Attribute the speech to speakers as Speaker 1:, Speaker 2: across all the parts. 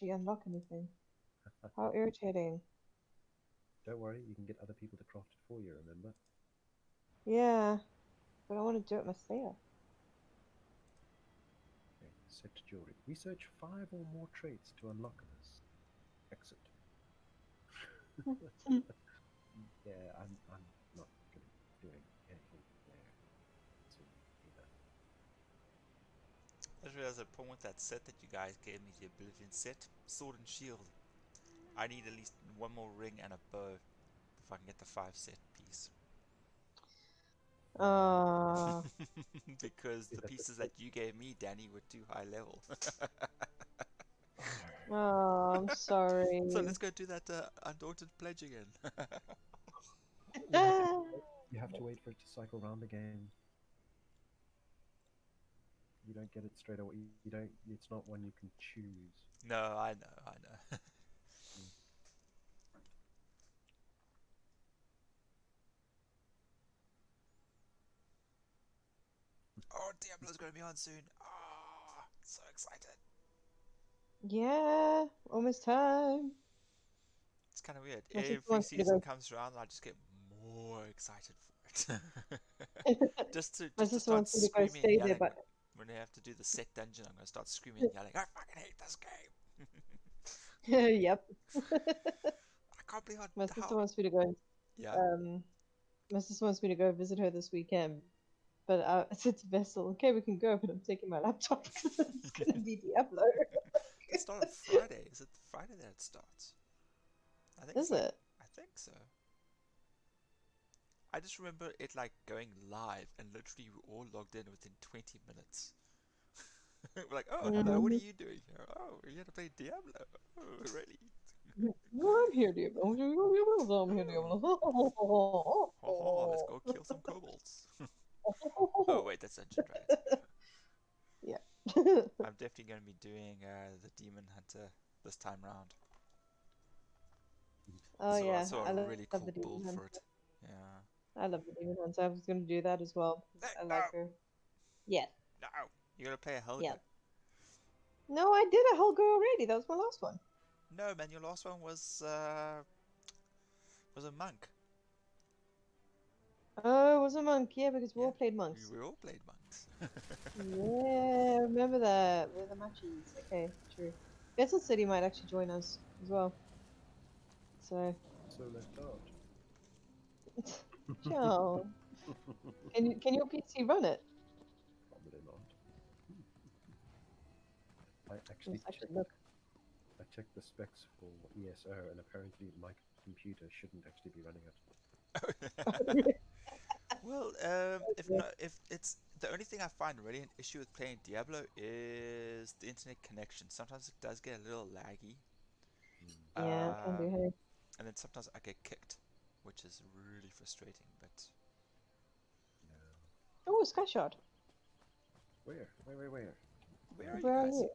Speaker 1: actually unlock anything. How irritating.
Speaker 2: Don't worry, you can get other people to craft it for you, remember?
Speaker 1: Yeah, but I want to do it myself.
Speaker 2: Okay, set jewelry. Research 5 or more traits to unlock this. Exit. Yeah, I'm not going to be doing anything there soon either.
Speaker 3: I just realized the problem with that set that you guys gave me, the Oblivion set, Sword and Shield. I need at least one more ring and a bow if I can get the 5 set piece.
Speaker 1: Uh,
Speaker 3: Because
Speaker 2: Is
Speaker 3: the
Speaker 2: that the
Speaker 3: pieces
Speaker 2: set?
Speaker 3: that you gave me, Danny, were too high level.
Speaker 1: oh, I'm
Speaker 3: So
Speaker 1: sorry.
Speaker 3: let's go do that Undaunted pledge again.
Speaker 2: You have to wait for it to cycle round again. You don't get it straight away. You don't. It's not one you can choose.
Speaker 3: No, I know.
Speaker 2: Mm.
Speaker 3: Oh, Diablo's gonna be on soon. Oh, so excited.
Speaker 1: Yeah, almost time.
Speaker 3: It's kind of weird.
Speaker 1: My sister
Speaker 3: Every
Speaker 1: wants me
Speaker 3: season
Speaker 1: to
Speaker 3: comes around, and I just get more excited for it.
Speaker 1: go. My
Speaker 3: just to
Speaker 1: sister
Speaker 3: start
Speaker 1: wants me to go
Speaker 3: screaming and
Speaker 1: stay there,
Speaker 3: yelling.
Speaker 1: but
Speaker 3: When they have to do the set dungeon, I'm gonna start screaming and yelling. I fucking hate this game.
Speaker 1: yep.
Speaker 3: I can't believe
Speaker 1: My sister
Speaker 3: how.
Speaker 1: wants me to go.
Speaker 3: Yeah.
Speaker 1: Um, my sister wants me to go visit her this weekend, but I said to Vessel, "Okay, we can go, but I'm taking my laptop because it's gonna be Diablo."
Speaker 3: It started on Friday. Is it Friday that it starts? I think it's
Speaker 1: Is
Speaker 3: like.
Speaker 1: it?
Speaker 3: I think so. I just remember it like going live and literally we all logged in within 20 minutes. We're like, oh, hello, what are
Speaker 1: Mm-hmm.
Speaker 3: you doing here? Oh, we're here to play Diablo. Oh, really?
Speaker 1: Well, I'm here, Diablo. I'm here,
Speaker 3: Oh, haha, let's go kill some kobolds. Oh,
Speaker 1: Diablo.
Speaker 3: wait, that's Dungeon Dragons. Okay.
Speaker 1: Yeah.
Speaker 3: I'm definitely going to be doing the Demon Hunter this time round.
Speaker 1: Oh
Speaker 3: I
Speaker 1: yeah,
Speaker 3: saw a
Speaker 1: I
Speaker 3: really
Speaker 1: love
Speaker 3: cool
Speaker 1: the Demon
Speaker 3: build for
Speaker 1: Hunter.
Speaker 3: it. Yeah.
Speaker 1: I love the Demon Hunter. I was gonna do that as well.
Speaker 3: No,
Speaker 1: I
Speaker 3: no,
Speaker 1: like her. Yeah,
Speaker 3: no. You're going to play a
Speaker 1: yeah.
Speaker 3: Helga.
Speaker 1: No, I did a Helga already. That was my last one.
Speaker 3: No, man, your last one was a monk.
Speaker 1: Oh, it was a monk. Yeah, because we
Speaker 3: Yeah,
Speaker 1: all played
Speaker 3: we,
Speaker 1: monks.
Speaker 3: we all played monks.
Speaker 1: Yeah, I remember that. We're the matches. Okay, true. Vessel City might actually join us as well. So,
Speaker 2: So left out.
Speaker 1: Joe, can your PC run it?
Speaker 2: Probably not. I actually
Speaker 1: Let's actually
Speaker 2: checked.
Speaker 1: look.
Speaker 2: I checked the specs for ESO, and apparently my computer shouldn't actually be running it.
Speaker 3: Well, if not, if it's the only thing I find really an issue with playing Diablo is the internet connection. Sometimes it does get a little laggy,
Speaker 2: Mm,
Speaker 1: Yeah, can do.
Speaker 3: um,
Speaker 1: Hey.
Speaker 3: and then sometimes I get kicked, which is really frustrating. But
Speaker 2: yeah.
Speaker 1: Oh, Sky Shot.
Speaker 2: Where? Where?
Speaker 3: where are you
Speaker 1: Where are
Speaker 3: guys?
Speaker 1: you?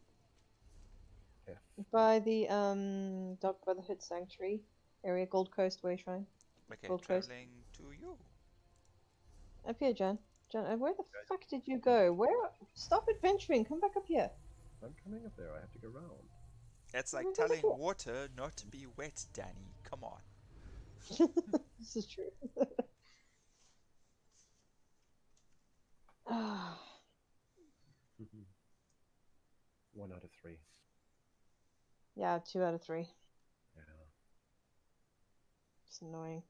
Speaker 2: F.
Speaker 1: By the Dark Brotherhood Sanctuary area, Gold Coast Way Shrine.
Speaker 3: Okay,
Speaker 1: Gold Coast.
Speaker 3: traveling to you.
Speaker 1: Up here, John. John, where the
Speaker 2: Guys,
Speaker 1: fuck did you go? Where? Stop adventuring. Come back up here.
Speaker 2: I'm coming up there. I have to go round.
Speaker 3: It's like
Speaker 1: Come back
Speaker 3: telling
Speaker 1: up
Speaker 3: water not to be wet, Danny. Come on.
Speaker 1: here. This is true. Ah,
Speaker 2: 1 out of 3.
Speaker 1: yeah, 2 out of 3.
Speaker 2: Yeah.
Speaker 1: It's annoying.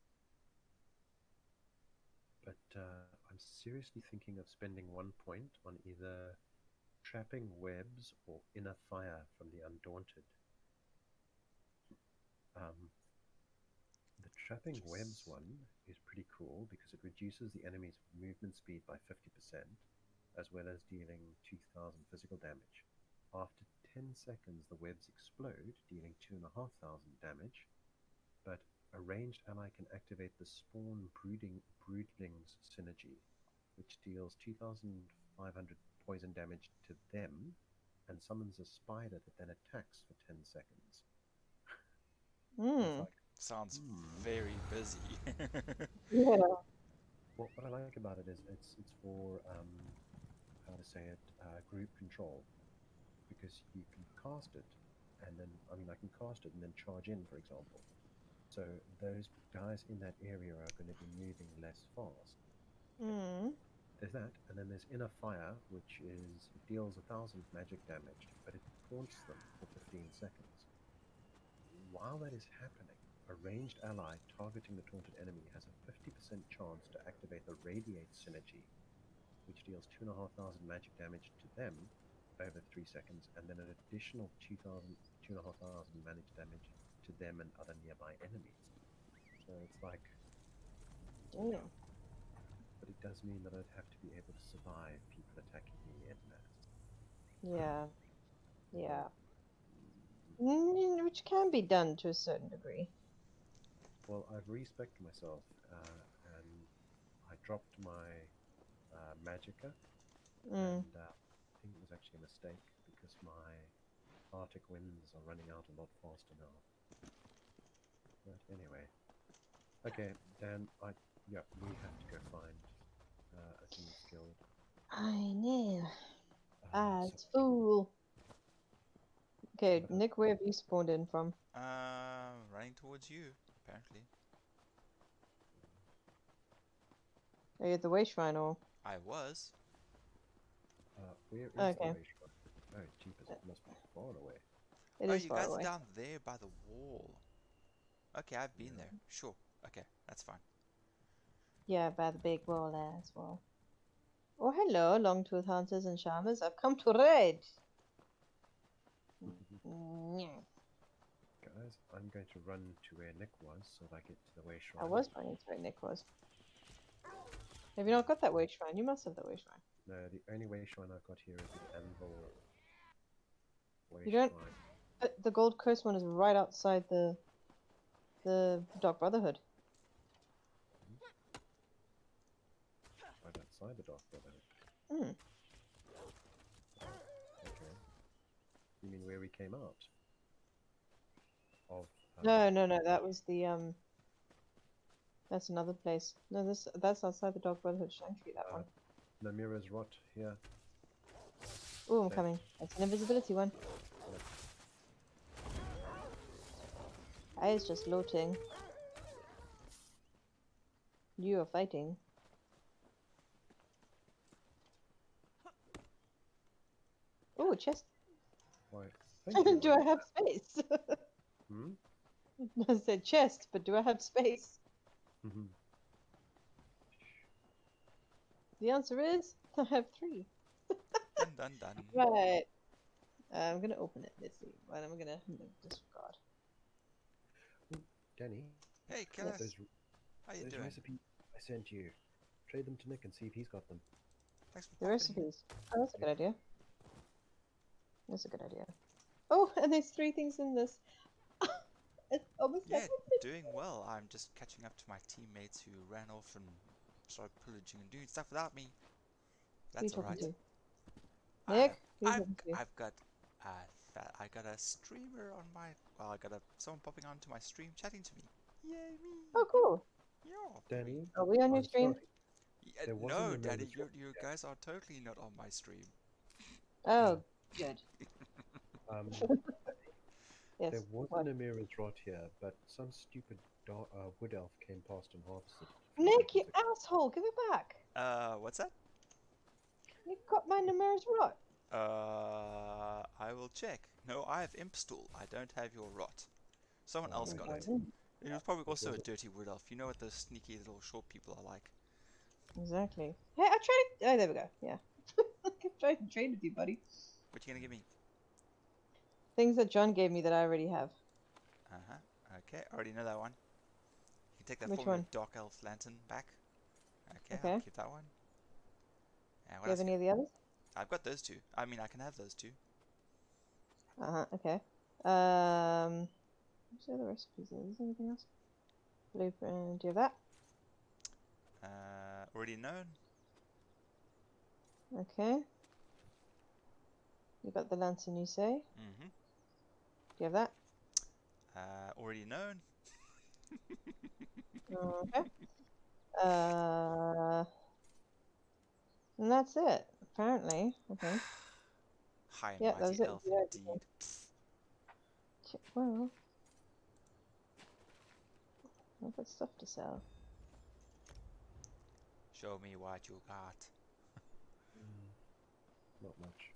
Speaker 2: But I'm seriously thinking of spending 1 point on either trapping webs or inner fire from the Undaunted. Um, the trapping webs
Speaker 3: Just
Speaker 2: one is pretty cool because it reduces the enemy's movement speed by 50%, as well as dealing 2000 physical damage. After 10 seconds, the webs explode, dealing 2500 damage, but a ranged ally can activate the Spawn Broodlings synergy, which deals 2500 poison damage to them and summons a spider that then attacks for 10 seconds. I was
Speaker 1: Hmm.
Speaker 2: like,
Speaker 3: sounds
Speaker 2: hmm.
Speaker 3: very busy.
Speaker 1: Yeah.
Speaker 2: Well, what I like about it is it's for how to say it, group control, because you can cast it and then I mean I can cast it and then charge in, for example. So those guys in that area are going to be moving less fast.
Speaker 1: Mm.
Speaker 2: There's that, and then there's Inner Fire, which deals 1,000 magic damage, but it taunts them for 15 seconds. While that is happening, a ranged ally targeting the taunted enemy has a 50% chance to activate the Radiate synergy, which deals 2,500 magic damage to them over 3 seconds, and then an additional 2,500 magic damage to them and other nearby enemies. So it's like,
Speaker 1: Damn.
Speaker 2: but it does mean that I'd have to be able to survive people attacking me en masse.
Speaker 1: Yeah. Yeah. Which can be done to a certain degree.
Speaker 2: Well, I've respec'd myself, and I dropped my Magicka,
Speaker 1: Mm.
Speaker 2: and I think it was actually a mistake because my Arctic winds are running out a lot faster now. But anyway, okay, Dan, we have to go find a Thieves Guild.
Speaker 1: I know.
Speaker 2: So-
Speaker 1: It's fool. Okay,
Speaker 2: But,
Speaker 1: Nick, where have you spawned in from?
Speaker 3: Running towards you, apparently.
Speaker 1: Are you at the Way Shrine or?
Speaker 3: I was.
Speaker 2: where is
Speaker 1: Okay.
Speaker 2: the way shrine? Oh, jeepers, it must be far away.
Speaker 1: It
Speaker 3: Oh,
Speaker 1: is
Speaker 3: you
Speaker 1: far
Speaker 3: guys
Speaker 1: away.
Speaker 3: are down there by the wall. Okay, I've been
Speaker 2: Yeah.
Speaker 3: there. Sure. Okay, that's fine.
Speaker 1: Yeah, by the big wall there as well. Oh, hello, long-toothed hunters and shamans. I've come to raid. Yeah.
Speaker 2: Guys, I'm going to run to where Nick was so that I get to the way shrine.
Speaker 1: I was running to where Nick was. Have you not got that Way Shrine? You must have that Way Shrine.
Speaker 2: No, the only way shrine I've got here is the Anvil way
Speaker 1: You don't-
Speaker 2: shrine.
Speaker 1: The Gold Coast one is right outside the Dark Brotherhood.
Speaker 2: Right outside the Dark Brotherhood.
Speaker 1: Hmm.
Speaker 2: Okay. You mean where we came out? Of
Speaker 1: No. That was the That's another place. No, that's outside the Dark Brotherhood Sanctuary. That one.
Speaker 2: Namira's Rot here.
Speaker 1: Oh, I'm
Speaker 2: okay.
Speaker 1: coming. That's an invisibility one. I was just looting. You are fighting. Oh, chest.
Speaker 2: Why? Thank you,
Speaker 1: Do I have space?
Speaker 2: Hmm?
Speaker 1: I said chest, but do I have space?
Speaker 2: Mhm.
Speaker 1: The answer is I have 3.
Speaker 3: Done.
Speaker 1: Right. I'm gonna open it. Let's see. Well, I'm gonna disregard.
Speaker 2: Danny,
Speaker 3: Hey,
Speaker 1: Yes.
Speaker 3: Kenneth.
Speaker 2: those,
Speaker 3: How you
Speaker 2: those
Speaker 3: doing?
Speaker 2: recipes I sent you. Trade them to Nick and see if he's got them.
Speaker 3: Thanks for
Speaker 1: The
Speaker 3: popping.
Speaker 1: recipes. Oh, that's a good idea. That's a good idea. Oh, and there's 3 things in this. It's almost
Speaker 3: Yeah,
Speaker 1: like
Speaker 3: doing well. I'm just catching up to my teammates who ran off and started pillaging and doing stuff without me.
Speaker 1: who you
Speaker 3: That's
Speaker 1: talking
Speaker 3: alright.
Speaker 1: to? Nick? Who you talking to?
Speaker 3: I've got I got a streamer on my I got someone popping onto my stream chatting to me. Yay me!
Speaker 1: Oh, cool.
Speaker 3: Yeah.
Speaker 2: Danny,
Speaker 1: Are we on your
Speaker 2: I'm
Speaker 1: stream?
Speaker 2: sorry.
Speaker 3: Yeah,
Speaker 2: There wasn't
Speaker 3: no,
Speaker 2: a
Speaker 3: Daddy,
Speaker 2: nervous
Speaker 3: you guys are totally not on my stream.
Speaker 1: Oh, good.
Speaker 2: Um,
Speaker 1: Yes.
Speaker 2: there was
Speaker 1: What?
Speaker 2: an Namira's Rot here, but some stupid wood elf came past and harvested it.
Speaker 1: Nick, you asshole! Give it back.
Speaker 3: What's that?
Speaker 1: You got my Namira's Rot.
Speaker 3: I will check. No, I have Impstool. I don't have your rot. Someone else got it. It was probably also a dirty wood elf. You know what those sneaky little short people are like.
Speaker 1: Exactly. Hey, I tried to... Oh, there we go. Yeah. I tried to trade with you, buddy.
Speaker 3: What you gonna give me?
Speaker 1: Things that John gave me that I already have.
Speaker 3: Okay, I already know that one. You can take that
Speaker 1: Which
Speaker 3: for me
Speaker 1: one?
Speaker 3: with Dark Elf Lantern back. Okay,
Speaker 1: Okay.
Speaker 3: I'll keep that one. And
Speaker 1: Do
Speaker 3: what
Speaker 1: you have
Speaker 3: else?
Speaker 1: any of the others?
Speaker 3: I've got those 2. I mean, I can have those 2.
Speaker 1: Okay. What's the other recipes? Is there anything else? Blueprint. Do you have that?
Speaker 3: Already known.
Speaker 1: Okay. You got the lantern, you say?
Speaker 3: Mm-hmm.
Speaker 1: Do you have that?
Speaker 3: Already known.
Speaker 1: Okay. And that's it, apparently. I think.
Speaker 3: High and
Speaker 1: Yeah, that was
Speaker 3: mighty
Speaker 1: it.
Speaker 3: elf
Speaker 1: Yeah,
Speaker 3: indeed.
Speaker 1: Well, I've got stuff to sell.
Speaker 3: Show me what you got.
Speaker 2: Not much.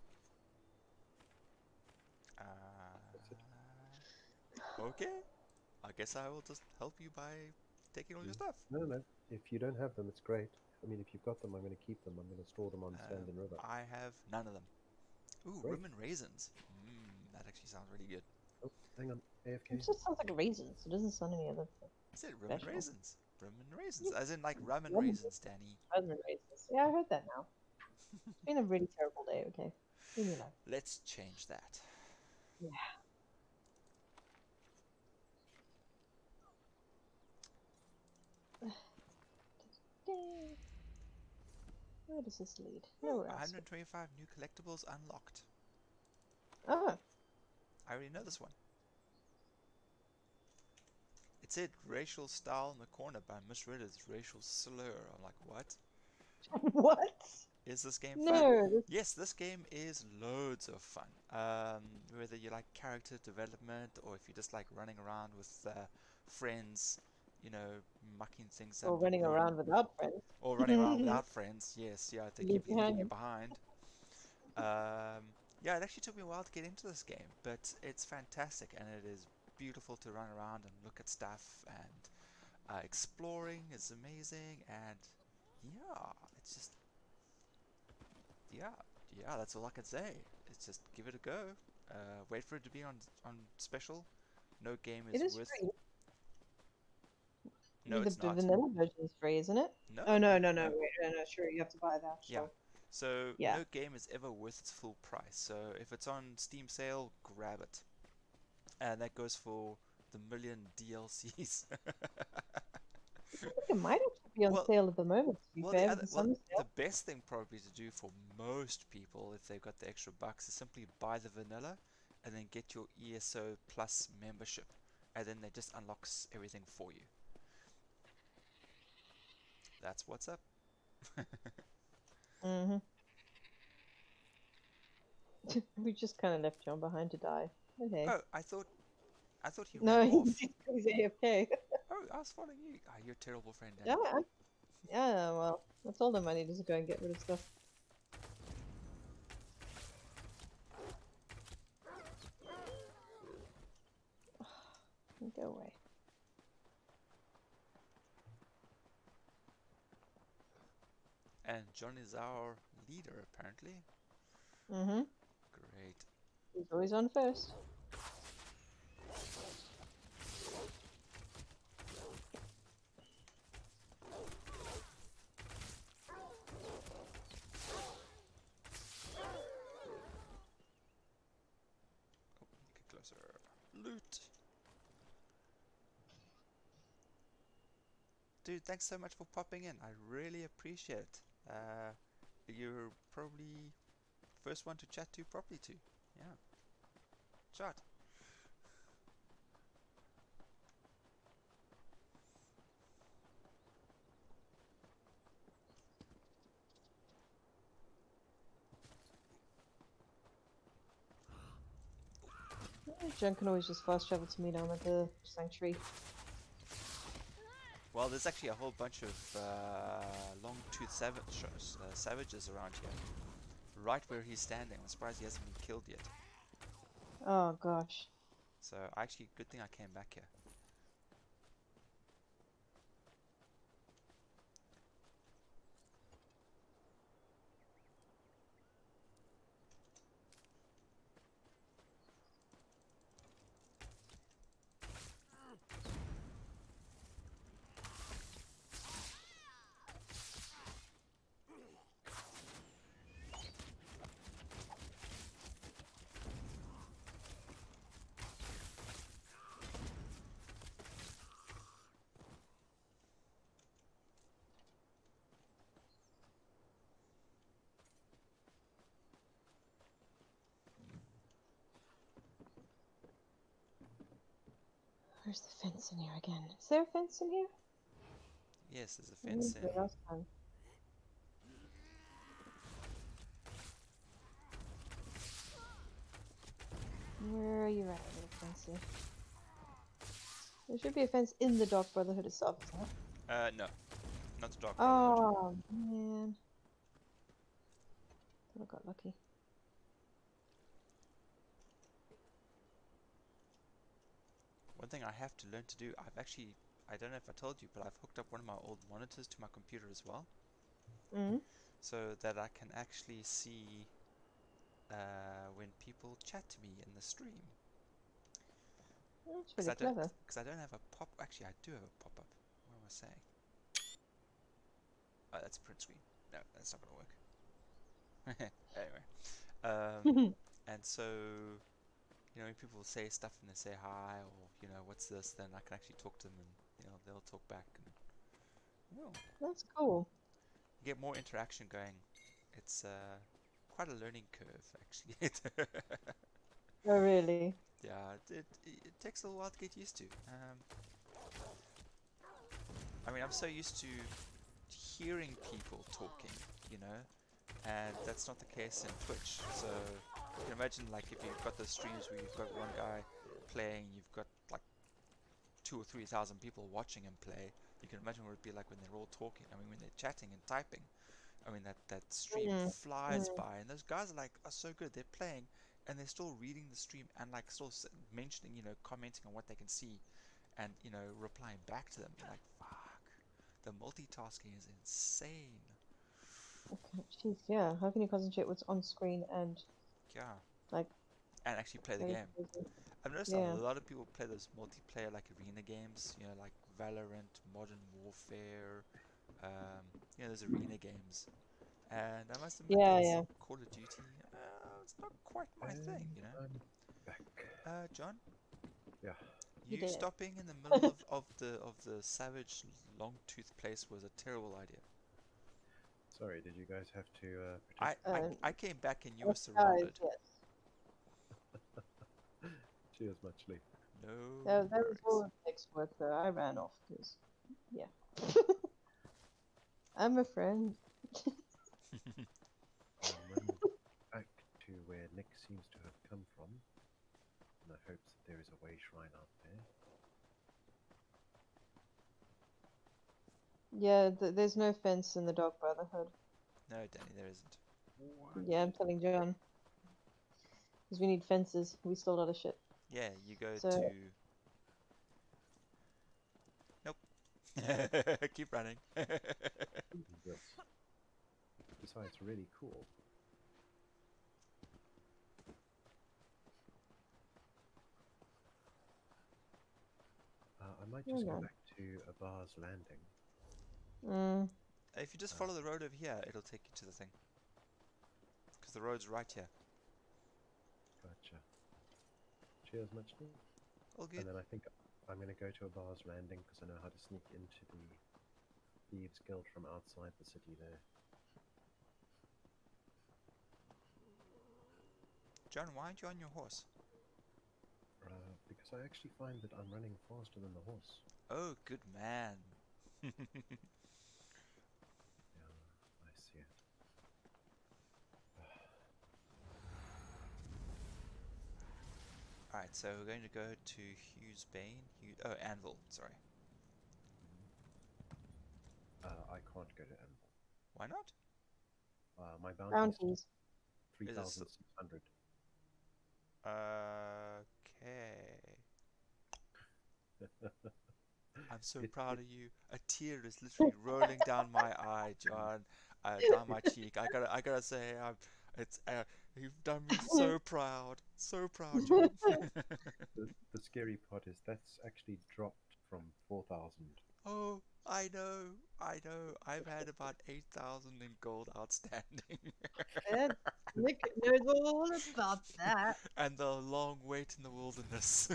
Speaker 3: Okay. I guess I will just help you by taking all your stuff.
Speaker 2: No. If you don't have them, it's great. I mean, if you've got them, I'm going to keep them. I'm going to store them on Stand River.
Speaker 3: I have none of them. Ooh,
Speaker 2: Great.
Speaker 3: rum and raisins. That actually sounds really good.
Speaker 2: Oh, hang on. AFK.
Speaker 1: It just sounds like raisins. It doesn't sound any other.
Speaker 3: I said rum and
Speaker 1: Special.
Speaker 3: raisins. Rum and raisins. As in like rum and
Speaker 1: Rum and
Speaker 3: raisins, Danny.
Speaker 1: Raisins. Yeah, I heard that now. It's been a really terrible day. Okay, leave me alone.
Speaker 3: Let's change that.
Speaker 1: Yeah. Where does this lead? Nowhere else.
Speaker 3: 125 new collectibles unlocked.
Speaker 1: Oh,
Speaker 3: I already know this one. It said racial style in the corner, but I misread it as racial slur. I'm like, what?
Speaker 1: what?
Speaker 3: Is this game fun?
Speaker 1: No. This...
Speaker 3: Yes, this game is loads of fun. Whether you like character development or if you just like running around with friends, you know, mucking things up.
Speaker 1: Or running around without friends.
Speaker 3: Or running around without friends, yes, yeah, they keep leaving you behind. Yeah, it actually took me a while to get into this game, but it's fantastic and it is beautiful to run around and look at stuff, and exploring is amazing, and yeah, it's just, yeah, that's all I can say. It's just give it a go. Wait for it to be on special. No game is worth...
Speaker 1: free.
Speaker 3: No, it's not.
Speaker 1: The vanilla version is free, isn't it?
Speaker 3: No.
Speaker 1: Oh, no. Wait, no, sure, you have to buy that.
Speaker 3: Yeah. So
Speaker 1: yeah.
Speaker 3: No game is ever worth its full price. So if it's on Steam sale, grab it. And that goes for the million DLCs.
Speaker 1: I think it might actually be on sale at the moment, to be fair.
Speaker 3: The best thing probably to do for most people, if they've got the extra bucks, is simply buy the vanilla and then get your ESO Plus membership. And then that just unlocks everything for you. That's what's up.
Speaker 1: Mm-hmm. We just kind of left John behind to die. Okay.
Speaker 3: Oh, I thought he
Speaker 1: no,
Speaker 3: ran off.
Speaker 1: he's AFK.
Speaker 3: Oh, I was following you. Ah, you're a terrible friend, Danny.
Speaker 1: Yeah, well, I told him I needed to go and get rid of stuff. Go away.
Speaker 3: And John is our leader, apparently.
Speaker 1: Mm-hmm.
Speaker 3: Great.
Speaker 1: He's always on first.
Speaker 3: Get closer. Loot. Dude, thanks so much for popping in. I really appreciate it. You're probably first one to chat to properly too. Yeah. Chat.
Speaker 1: Jen can always just fast travel to me down at the sanctuary.
Speaker 3: Well, there's actually a whole bunch of long-toothed savages around here. Right where he's standing. I'm surprised he hasn't been killed yet.
Speaker 1: Oh gosh.
Speaker 3: So actually, good thing I came back here.
Speaker 1: Where's the fence in here again? Is there a fence in here?
Speaker 3: Yes, there's a fence in.
Speaker 1: Where are you at, little fence? see. There should be a fence in the Dark Brotherhood itself, isn't there?
Speaker 3: No, not the Dark Brotherhood.
Speaker 1: Oh man. Thought I got lucky.
Speaker 3: One thing I have to learn to do, I don't know if I told you, but I've hooked up one of my old monitors to my computer as well,
Speaker 1: Mm.
Speaker 3: so that I can actually see when people chat to me in the stream.
Speaker 1: That's pretty clever.
Speaker 3: Because I don't have a pop. Actually, I do have a pop-up. What am I saying? Oh, that's a print screen. No, that's not gonna work. Anyway, and so when people say stuff and they say hi or what's this, then I can actually talk to them and they'll talk back and
Speaker 1: That's cool.
Speaker 3: get more interaction going. It's quite a learning curve actually.
Speaker 1: Oh really?
Speaker 3: Yeah, it takes a little while to get used to. I mean, I'm so used to hearing people talking, and that's not the case in Twitch. So you can imagine, like, if you've got those streams where you've got one guy playing, you've got like 2,000 or 3,000 people watching him play. You can imagine what it'd be like when they're all talking. I mean, when they're chatting and typing. I mean, that stream flies by, and those guys are so good. They're playing, and they're still reading the stream and like still mentioning, commenting on what they can see, and replying back to them. You're like, fuck, the multitasking is insane.
Speaker 1: Okay, jeez, yeah. How can you concentrate what's on screen and
Speaker 3: Yeah,
Speaker 1: like
Speaker 3: and actually play the game. I've noticed
Speaker 1: Yeah.
Speaker 3: a lot of people play those multiplayer like arena games, like Valorant, Modern Warfare, those arena games. And I must admit that Call of Duty, it's not quite my thing,
Speaker 2: I'm back.
Speaker 3: John,
Speaker 2: Yeah.
Speaker 1: You
Speaker 3: you
Speaker 1: did it.
Speaker 3: stopping in the middle of the savage long tooth place was a terrible idea.
Speaker 2: Sorry, did you guys have to protect?
Speaker 3: I came back and you were
Speaker 1: Us
Speaker 3: surrounded.
Speaker 1: guys, yes.
Speaker 2: Cheers, Muchly.
Speaker 3: No.
Speaker 1: That was all the next work though. I ran off because, yeah. I'm a friend.
Speaker 2: I'm running back to where Nick seems to have come from, in the hopes that there is a way shrine out there.
Speaker 1: Yeah, there's no fence in the Dark Brotherhood.
Speaker 3: No, Danny, there isn't.
Speaker 2: What?
Speaker 1: Yeah, I'm telling John. Because we need fences. We stole a lot of shit.
Speaker 3: Yeah, you go
Speaker 1: So-
Speaker 3: to... Nope. Keep running.
Speaker 2: This. Besides, really cool. I might just go back to Abar's Landing.
Speaker 1: Mm.
Speaker 3: If you just follow the road over here, it'll take you to the thing. Because the road's right here.
Speaker 2: Gotcha. Cheers, Muchly.
Speaker 3: All good.
Speaker 2: And then I think I'm going to go to Abar's Landing because I know how to sneak into the Thieves Guild from outside the city there.
Speaker 3: John, why aren't you on your horse?
Speaker 2: Because I actually find that I'm running faster than the horse.
Speaker 3: Oh, good man.
Speaker 2: Yeah, I see it.
Speaker 3: Alright, so we're going to go to Hughes Bane. Anvil, sorry.
Speaker 2: I can't go to Anvil.
Speaker 3: Why not?
Speaker 2: My bounty
Speaker 1: Bounties.
Speaker 2: is 3,600.
Speaker 3: Okay. I'm so proud of you. A tear is literally rolling down my eye, John. Down my cheek. I gotta say, you've done me so proud. So proud, John.
Speaker 2: The scary part is that's actually dropped from 4,000.
Speaker 3: Oh, I know. I've had about 8,000 in gold outstanding.
Speaker 1: Nick knows all about that.
Speaker 3: And the long wait in the wilderness.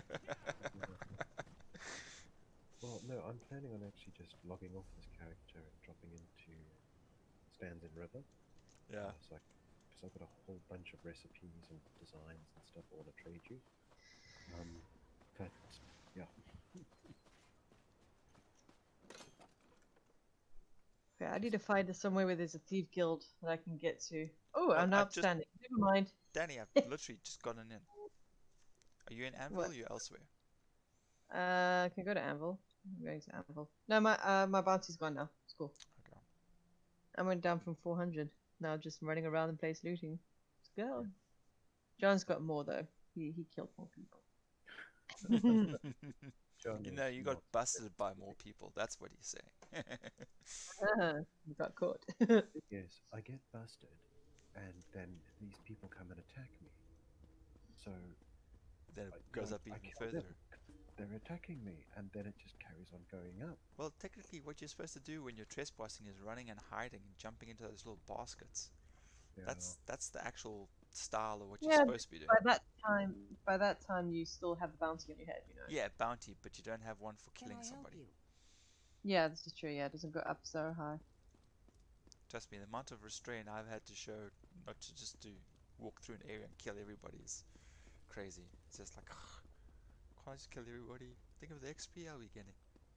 Speaker 2: Well, no, I'm planning on actually just logging off this character and dropping into Stands in River.
Speaker 3: Yeah.
Speaker 2: Because I've got a whole bunch of recipes and designs and stuff I want to trade you. But, yeah.
Speaker 1: Okay, I need to find somewhere where there's a thief guild that I can get to. Oh, I'm
Speaker 3: I've just-
Speaker 1: outstanding. Never mind.
Speaker 3: Danny, I've literally just gotten in. Are you in Anvil
Speaker 1: What?
Speaker 3: or are you elsewhere?
Speaker 1: I can go to Anvil. I'm going to Anvil. No, my bounty's gone now. It's cool.
Speaker 3: Okay.
Speaker 1: I went down from 400. Now just running around the place looting. Let's go. John's got more though. He killed more people.
Speaker 2: John
Speaker 3: You know,
Speaker 2: is
Speaker 3: you got
Speaker 2: not
Speaker 3: busted by
Speaker 2: specifically-
Speaker 3: more people. That's what he's saying.
Speaker 1: You got caught.
Speaker 2: Yes, I get busted, and then these people come and attack me. So
Speaker 3: Then it
Speaker 2: I-
Speaker 3: goes
Speaker 2: no,
Speaker 3: up
Speaker 2: I
Speaker 3: even
Speaker 2: kill them.
Speaker 3: further.
Speaker 2: They're attacking me, and then it just carries on going up.
Speaker 3: Well, technically, what you're supposed to do when you're trespassing is running and hiding and jumping into those little baskets.
Speaker 2: Yeah.
Speaker 3: That's the actual style of what you're
Speaker 1: Yeah,
Speaker 3: supposed to be doing.
Speaker 1: by that time you still have the bounty on your head, you know.
Speaker 3: Yeah, bounty, but you don't have one for
Speaker 4: Can
Speaker 3: killing
Speaker 4: I help
Speaker 3: somebody.
Speaker 4: you?
Speaker 1: Yeah, this is true. Yeah, it doesn't go up so high.
Speaker 3: Trust me, the amount of restraint I've had to show not to just to walk through an area and kill everybody is crazy. It's just like, can't I just kill everybody? Think of the XP I'll be getting.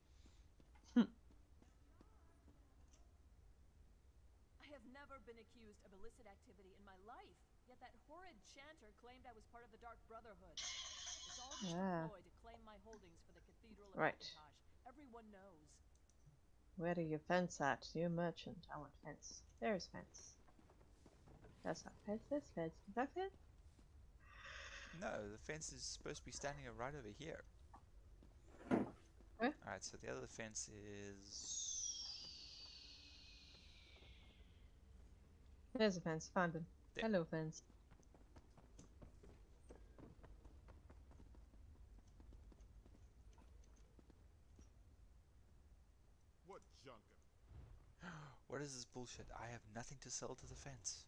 Speaker 5: I have never been accused of illicit activity in my life, yet that horrid chanter claimed I was part of the Dark Brotherhood. It's all just
Speaker 1: Yeah.
Speaker 5: a ploy to claim my holdings for the Cathedral of
Speaker 1: Right.
Speaker 5: Armitage. Everyone knows.
Speaker 1: Where are your fence at? You merchant. I want fence. There's fence. That's not fence. This fence. Is that fence?
Speaker 3: No, the fence is supposed to be standing right over here.
Speaker 1: Eh?
Speaker 3: Alright, so the other fence is...
Speaker 1: There's a fence. Found him.
Speaker 3: There.
Speaker 1: Hello, fence.
Speaker 6: What junkin'?
Speaker 3: What is this bullshit? I have nothing to sell to the fence.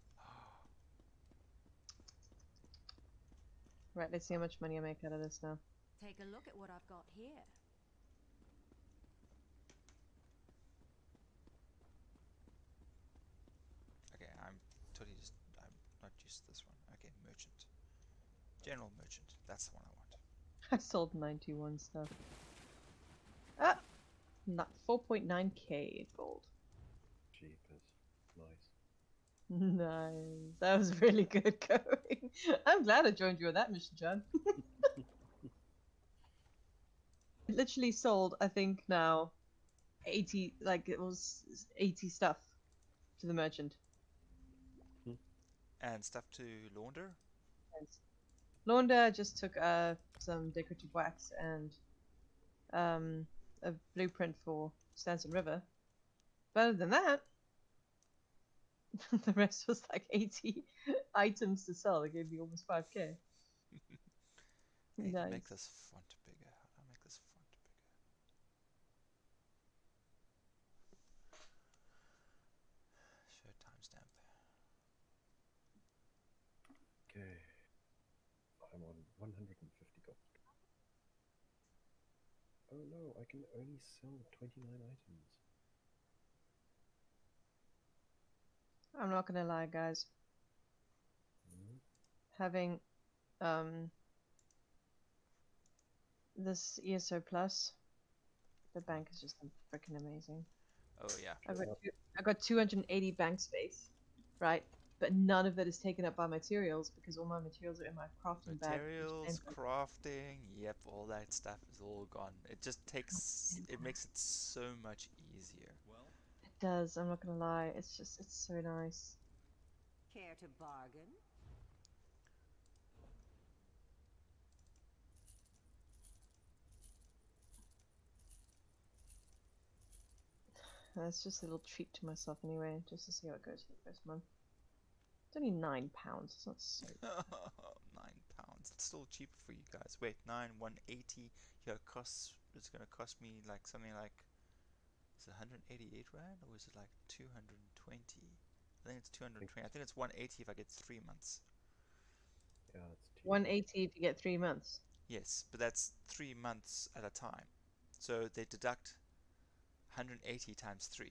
Speaker 1: Right, let's see how much money I make out of this now.
Speaker 4: Take a look at what I've got here.
Speaker 3: Okay, I'm not used to this one. Okay, merchant. General merchant. That's the one I want.
Speaker 1: I sold 91 stuff. Ah! Not 4.9k gold.
Speaker 2: Jeepers. Nice.
Speaker 1: Nice. That was really good going. I'm glad I joined you on that mission, John. It literally sold, I think now, 80, like it was 80 stuff to the merchant.
Speaker 3: And stuff to launder?
Speaker 1: Nice. Launder just took some decorative wax and a blueprint for Stanson River. But other than that, the rest was like 80 items to sell. They gave me almost 5k.
Speaker 3: I need to
Speaker 1: Nice.
Speaker 3: make this font bigger. How do I make this font bigger? Show timestamp.
Speaker 2: Okay. I'm on 150 gold. Oh no, I can only sell 29 items.
Speaker 1: I'm not gonna lie, guys.
Speaker 2: Hmm?
Speaker 1: Having this ESO Plus, the bank is just freaking amazing.
Speaker 3: Oh yeah.
Speaker 1: I got 280 bank space, right? But none of it is taken up by materials because all my materials are in my crafting bag. which
Speaker 3: Materials,
Speaker 1: ends up-
Speaker 3: crafting, yep, all that stuff is all gone. It just takes, it makes it so much easier.
Speaker 6: Well,
Speaker 1: It does. I'm not gonna lie. It's so nice.
Speaker 4: Care to bargain?
Speaker 1: It's just a little treat to myself anyway, just to see how it goes for the first month. It's only £9. It's not so.
Speaker 3: £9. It's still cheaper for you guys. Wait, 180 here costs, it's gonna cost me like something like, is it 188 rand or is it like 220? I think it's 220. I think it's 180 if I get 3 months.
Speaker 2: Yeah, it's too
Speaker 1: 180 if you get 3 months.
Speaker 3: Yes, but that's 3 months at a time. So they deduct 180 times 3.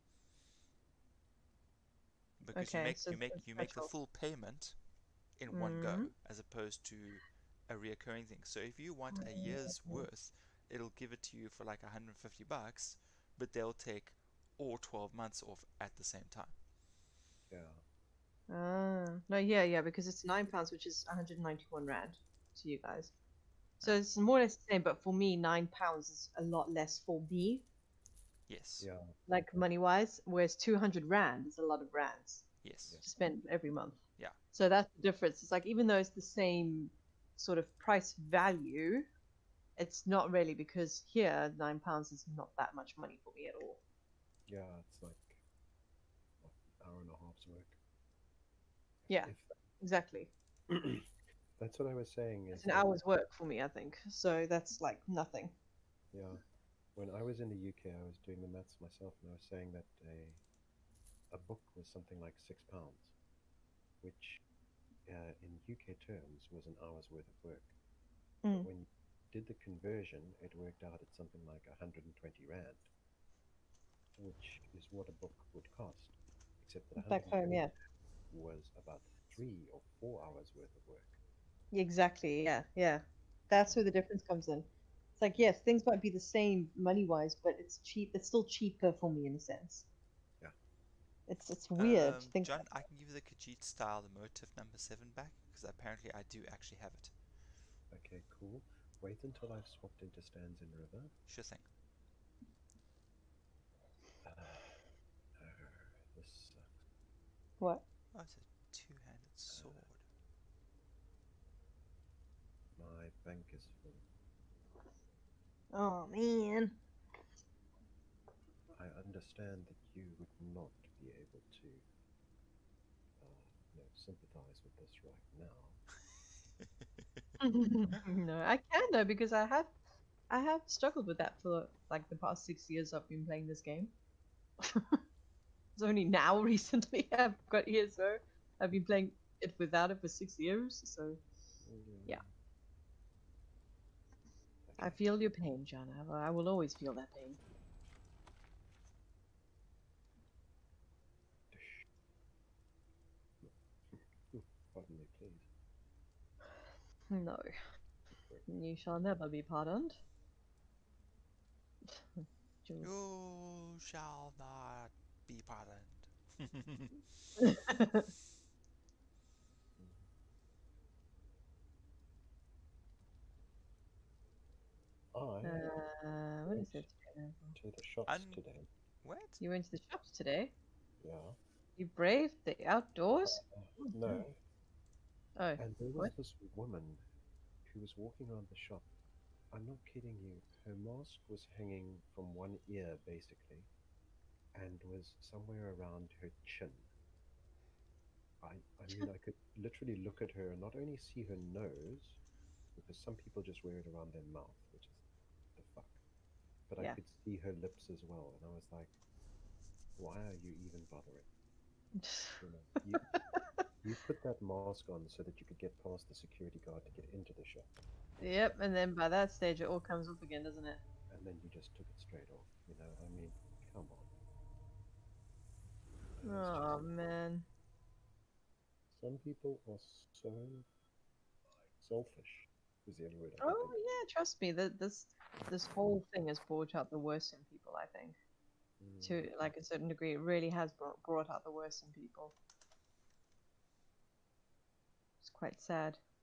Speaker 3: Because
Speaker 1: Okay, so
Speaker 3: you make
Speaker 1: it's
Speaker 3: you make the
Speaker 1: threshold.
Speaker 3: full payment in one go
Speaker 1: Mhm.
Speaker 3: as opposed to a reoccurring thing. So if you want a year's worth, it'll give it to you for like 150 bucks, but they'll take all 12 months off at the same time.
Speaker 2: Yeah.
Speaker 1: Ah, no, yeah, because it's £9, which is 191 rand to you guys. So it's more or less the same, but for me, £9 is a lot less for me,
Speaker 3: Yes.
Speaker 2: Yeah.
Speaker 1: like money wise, whereas 200 Rand is a lot of rands
Speaker 3: Yes.
Speaker 1: to spend every month.
Speaker 3: Yeah.
Speaker 1: So that's the difference. It's like even though it's the same sort of price value, it's not really, because here £9 is not that much money for me at all.
Speaker 2: Yeah, it's like what, hour and a half's work.
Speaker 1: Yeah,
Speaker 2: If
Speaker 1: exactly.
Speaker 2: that's what I was saying is
Speaker 1: It's an
Speaker 2: that,
Speaker 1: hour's work for me, I think. So that's like nothing.
Speaker 2: yeah, when I was in the UK, I was doing the maths myself, and I was saying that a book was something like £6, which in UK terms was an hour's worth of work. But
Speaker 1: Mm.
Speaker 2: when you did the conversion, it worked out at something like 120 Rand, which is what a book would cost, except that
Speaker 1: Back
Speaker 2: 120
Speaker 1: home, yeah.
Speaker 2: was about 3 or 4 hours worth of work.
Speaker 1: Exactly, yeah, yeah. That's where the difference comes in. It's like, yes, things might be the same money wise, but it's cheap. It's still cheaper for me in a sense.
Speaker 2: Yeah.
Speaker 1: It's weird to think.
Speaker 3: John, I can give you the Khajiit style emotive number 7 back because apparently I do actually have it.
Speaker 2: Okay, cool. Wait until I've swapped into Stanson River.
Speaker 3: Sure thing.
Speaker 2: No, this sucks.
Speaker 1: What?
Speaker 3: Oh, it's a two-handed sword.
Speaker 2: My bank is full.
Speaker 1: Oh man.
Speaker 2: I understand that you would not be able to sympathize with this right now.
Speaker 1: No, I can though, because I have struggled with that for like the past 6 years I've been playing this game. It's only now recently I've got ESO. I've been playing it without it for 6 years, so yeah. I
Speaker 2: Okay.
Speaker 1: feel your pain, John. I will always feel that pain.
Speaker 2: Pardon me, please.
Speaker 1: No, you shall never be pardoned. Jules.
Speaker 3: You shall not be pardoned.
Speaker 2: I
Speaker 1: What is it?
Speaker 2: to the shops today.
Speaker 3: What?
Speaker 1: You went to the shops today?
Speaker 2: Yeah.
Speaker 1: You braved the outdoors?
Speaker 2: No.
Speaker 1: Oh,
Speaker 2: And there was
Speaker 1: what?
Speaker 2: this woman who was walking around the shop. I'm not kidding you. Her mask was hanging from one ear, basically, and was somewhere around her chin. I mean, I could literally look at her and not only see her nose, because some people just wear it around their mouth, which is the fuck, but I
Speaker 1: Yeah.
Speaker 2: could see her lips as well, and I was like, why are you even bothering? You know, you put that mask on so that you could get past the security guard to get into the shop,
Speaker 1: Yep, and then by that stage it all comes up again, doesn't it?
Speaker 2: and then you just took it straight off. You know, I mean, come on. It's
Speaker 1: Oh
Speaker 2: just,
Speaker 1: man.
Speaker 2: some people are so selfish, is the only word I can
Speaker 1: Oh
Speaker 2: think of.
Speaker 1: yeah, trust me. This whole thing has brought out the worst in people. I think, to like a certain degree, it really has brought out the worst in people. It's quite sad.